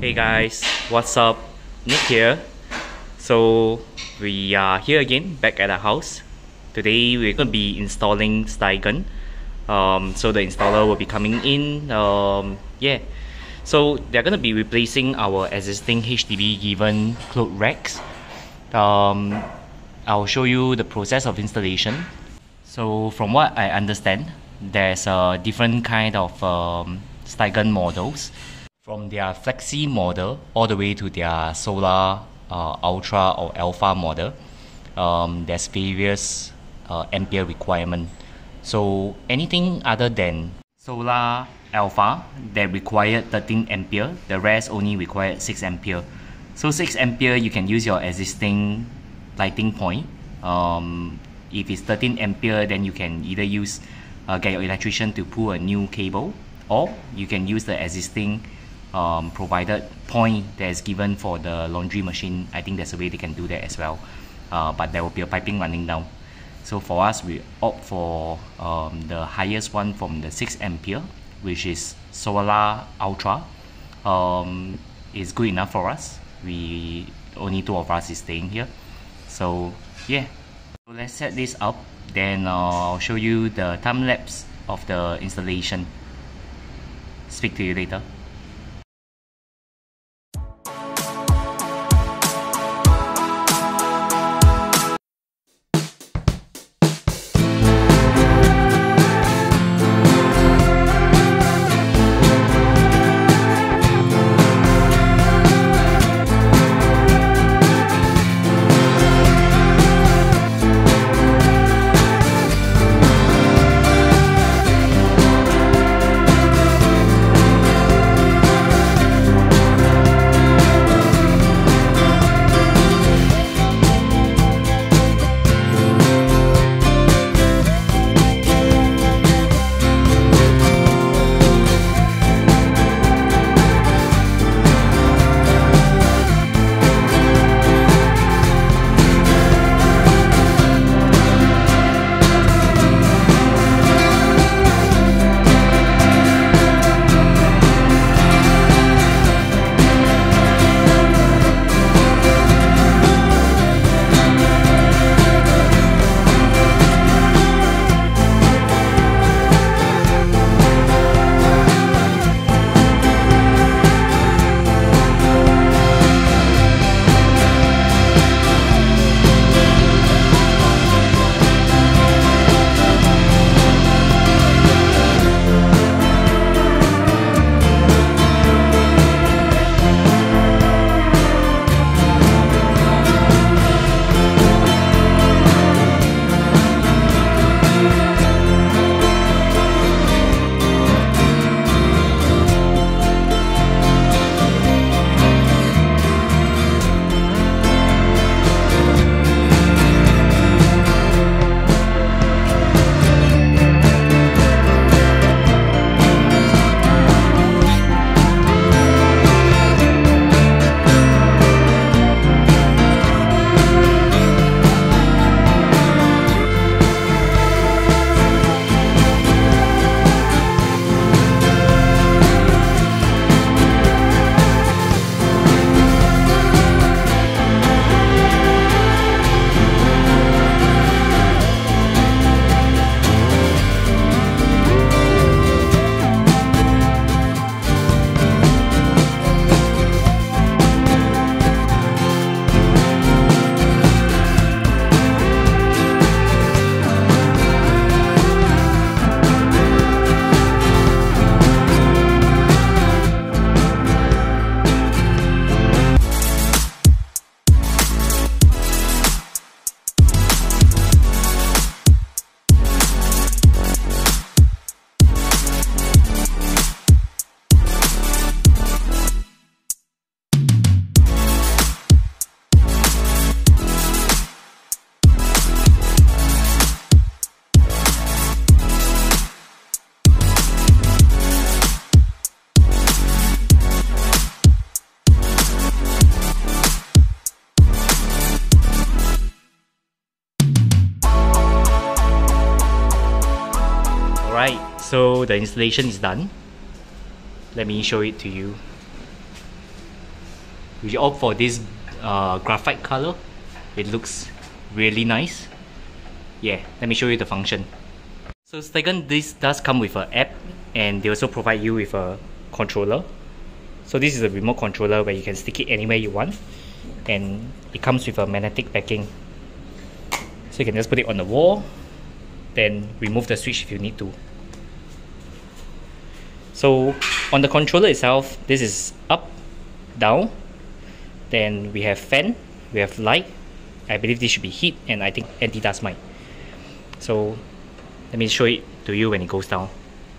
Hey guys, what's up? Nick here. So we are here again, back at our house. Today we're going to be installing Steigen. So the installer will be coming in. So they're going to be replacing our existing HDB given cloth racks. I'll show you the process of installation. So from what I understand, there's a different kind of Steigen models. From their Flexi model all the way to their Solar Ultra or Alpha model, there's various ampere requirement. So anything other than Solar Alpha that required 13 ampere, the rest only required 6 ampere. So 6 ampere you can use your existing lighting point. If it's 13 ampere, then you can either use get your electrician to pull a new cable, or you can use the existing provided point that is given for the laundry machine. I think there's a way they can do that as well, but there will be a piping running down. So for us, we opt for the highest one from the 6 ampere, which is Solar Ultra. Is good enough for us. We only 2 of us is staying here, so yeah. So let's set this up, then I'll show you the time lapse of the installation. Speak to you later. So the installation is done. Let me show it to you. we opt for this graphite color. It looks really nice. Yeah, let me show you the function. So Steigen, this does come with an app, and they also provide you with a controller. So this is a remote controller where you can stick it anywhere you want, and it comes with a magnetic backing. So you can just put it on the wall, then remove the switch if you need to. So on the controller itself, this is up, down, then we have fan, we have light. I believe this should be heat, and I think anti-dust mite. So let me show it to you when it goes down.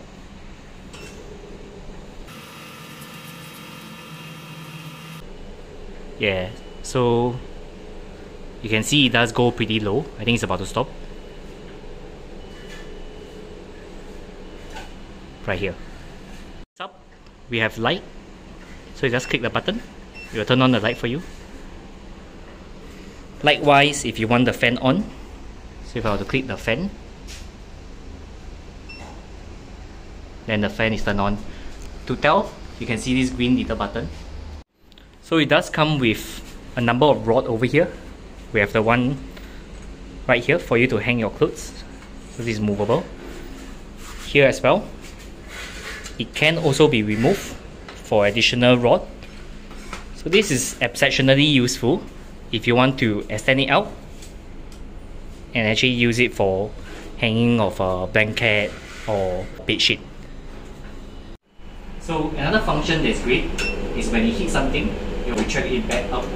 Yeah, so you can see it does go pretty low. I think it's about to stop. Right here. Up, we have light. So you just click the button. It will turn on the light for you. Likewise, if you want the fan on, so if I were to click the fan, then the fan is turned on. To tell, you can see this green little button. So it does come with a number of rods over here. We have the one right here for you to hang your clothes. So this is movable. Here as well. It can also be removed for additional rod. So this is exceptionally useful if you want to extend it out and actually use it for hanging of a blanket or bed sheet. So another function that's great is when you hit something, you retract it back up.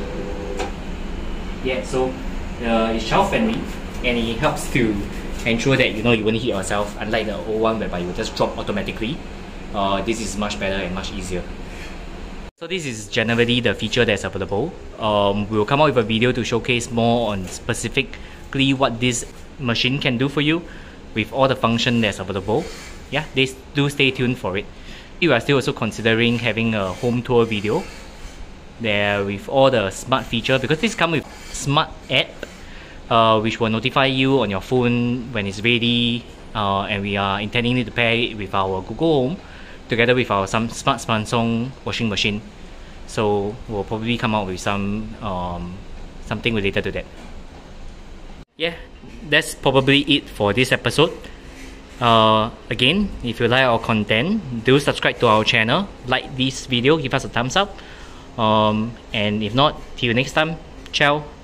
Yeah, so it's child friendly, and it helps to ensure that you won't hit yourself, unlike the old one whereby you just drop automatically. This is much better and much easier. So this is generally the feature that's available. We'll come out with a video to showcase more on specifically what this machine can do for you with all the function that's available. Yeah, do stay tuned for it. We are still also considering having a home tour video there with all the smart feature, because this comes with smart app which will notify you on your phone when it's ready, and we are intending to pair it with our Google Home together with our smart Samsung washing machine. So we'll probably come out with something related to that. Yeah, that's probably it for this episode. Again, if you like our content, do subscribe to our channel, like this video, give us a thumbs up, and if not, till next time, ciao.